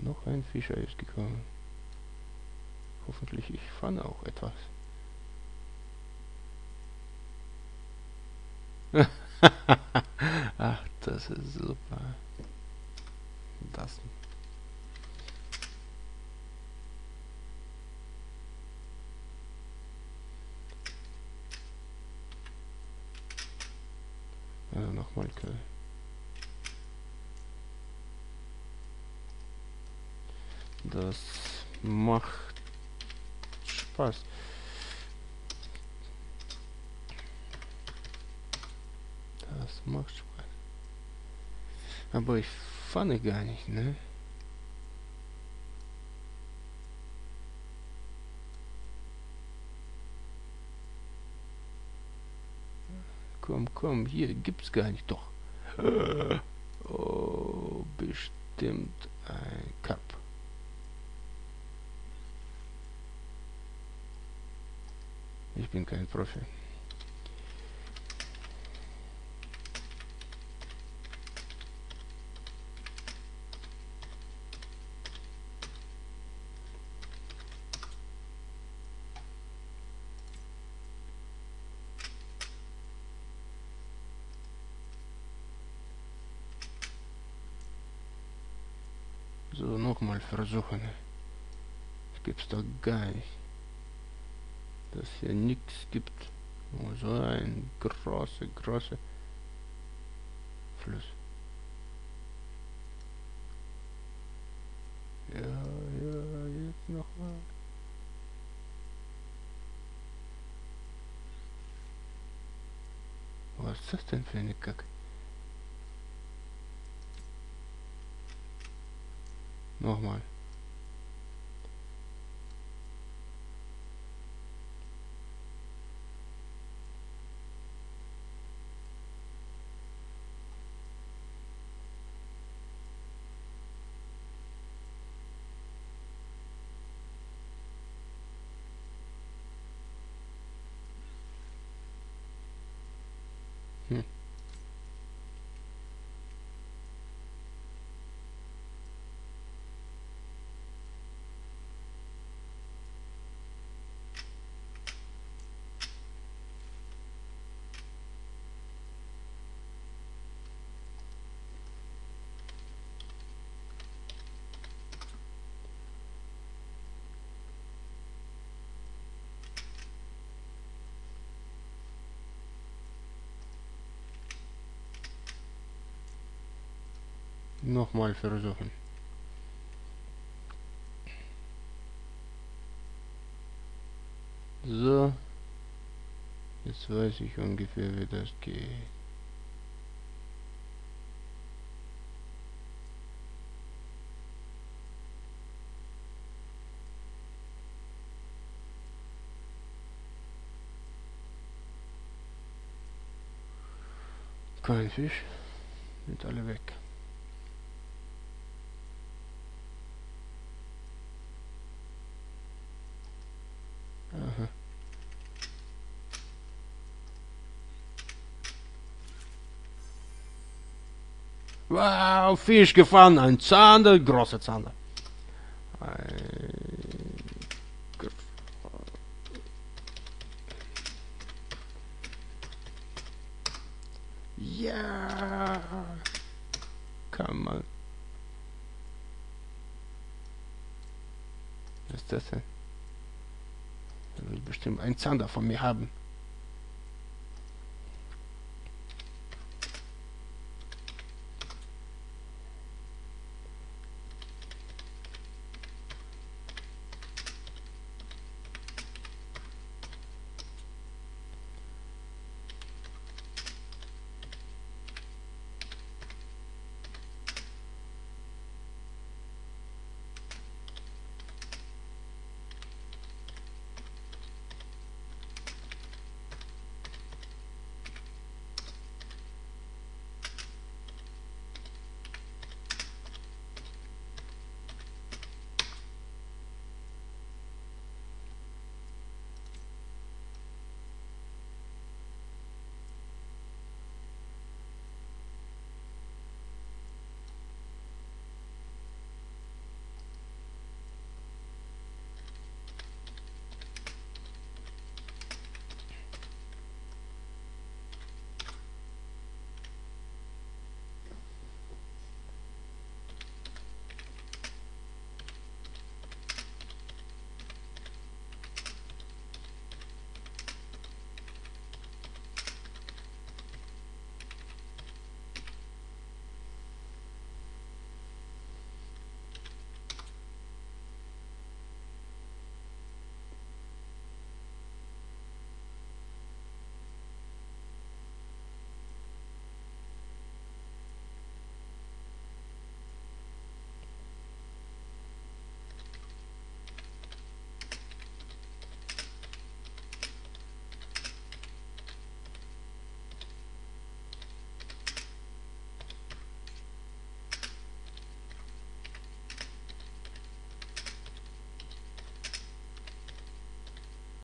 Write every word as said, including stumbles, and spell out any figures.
Noch ein Fischer ist gekommen. Hoffentlich ich fange auch etwas. Ach, das ist super. Das. Also nochmal Kill. Das macht Spaß. Das macht Spaß. Aber ich fange gar nicht, ne? Komm, komm, hier gibt's gar nicht. Doch. Oh, bestimmt ein Cup. Ich bin kein Profi. So, nochmal versuchen. Das gibt's doch gar nicht. Dass hier nichts gibt. Nur so ein großer, großer Fluss. Ja, ja, jetzt nochmal. Was ist das denn für eine Kacke? Nochmal. Hm. Nochmal versuchen. So. Jetzt weiß ich ungefähr, wie das geht. Kein Fisch. Sind alle weg. Aha. Wow, Fisch gefangen. Ein Zander, großer Zander. Ein ja, kann man. Was ist das denn? Er will bestimmt einen Zander von mir haben.